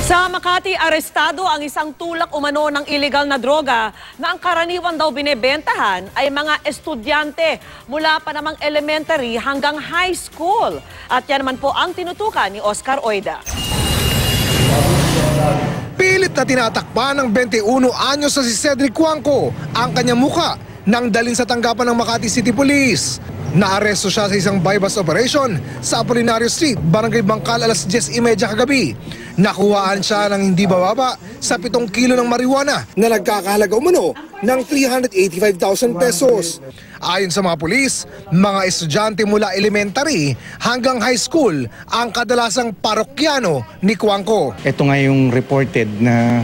Sa Makati, arestado ang isang tulak umano ng illegal na droga na ang karaniwan daw binebentahan ay mga estudyante mula pa namang elementary hanggang high school. At yan naman po ang tinutukan ni Oscar Oida. Pilit na tinatakpan ng 21 anyos na si Cedric Cuanco ang kanyang muka nang dalhin sa tanggapan ng Makati City Police. Naaresto siya sa isang bypass operation sa Apolinario Street, Barangay Bangkal, alas 10:30 kagabi. Nakuhaan siya ng hindi bababa sa 7 kilo ng marijuana na nagkakahalaga umano ng 385,000 pesos. Ayon sa mga pulis, mga estudyante mula elementary hanggang high school ang kadalasang parokyano ni Cuanco. Ito nga yung reported na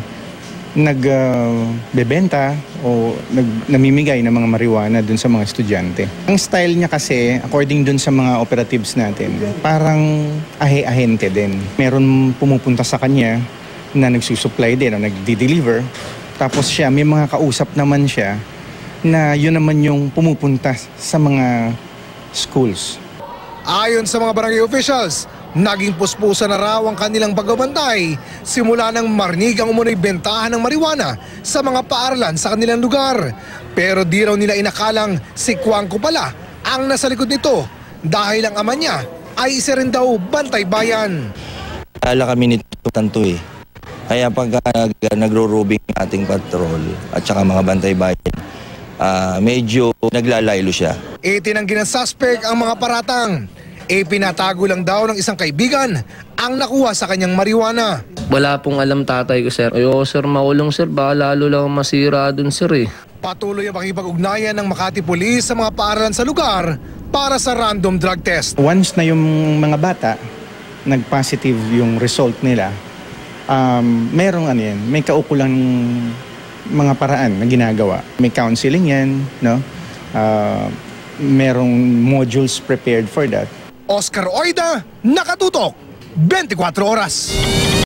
nagbebenta o namimigay ng mga marijuana dun sa mga estudyante. Ang style niya kasi, according dun sa mga operatives natin, parang ahe-ahente din. Meron pumupunta sa kanya na nagsusupply din o nagdi-deliver. Tapos siya, may mga kausap naman siya na yun naman yung pumupunta sa mga schools. Ayon sa mga barangay officials, naging puspusan na raw ang kanilang pagbabantay simula nang marinig ang umunoy bentahan ng marijuana sa mga paaralan sa kanilang lugar. Pero di raw nila inakalang si Cuanco pala ang nasa likod nito dahil ang ama niya ay isa rin daw bantay bayan. Ala kami nito tanto eh. Kaya pag nagro-robing ating patrol at saka mga bantay bayan, medyo naglalaylo siya. Itinanggi ng suspect ang mga paratang. Pinatago lang daw ng isang kaibigan ang nakuha sa kanyang marijuana. Wala pong alam tatay ko, sir. Ayoko, sir, maulong, sir. Baka lalo lang masira dun, sir, eh. Patuloy ang pakipag-ugnayan ng Makati Police sa mga paaralan sa lugar para sa random drug test. Once na yung mga bata, nag-positive yung result nila, merong may kaukulang mga paraan na ginagawa. May counseling yan, no? Merong modules prepared for that. Oscar Oida, nakatutok, 24 oras.